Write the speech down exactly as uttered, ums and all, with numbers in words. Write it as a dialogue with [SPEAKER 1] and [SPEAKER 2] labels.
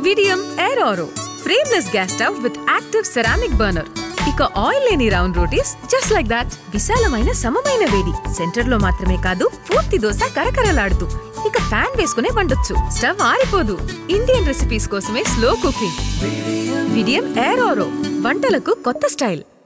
[SPEAKER 1] విడియం air ఆరో frameless gas stove with active ceramic burner. ఇక oil లేని round rotis just like that. విశాలమైన సమమైన వేడి సెంటర్ లో మాత్రమే కాదు, పూర్తి దోశ కరకరలాడుతూ. ఇక ఫ్యాన్ వేసుకునే వండొచ్చు, స్టవ్ ఆరిపోదు. ఇండియన్ రెసిపీస్ కోసమే స్లో కుకింగ్. విడియం ఎయిర్ ఆరో వంటలకు కొత్త స్టైల్.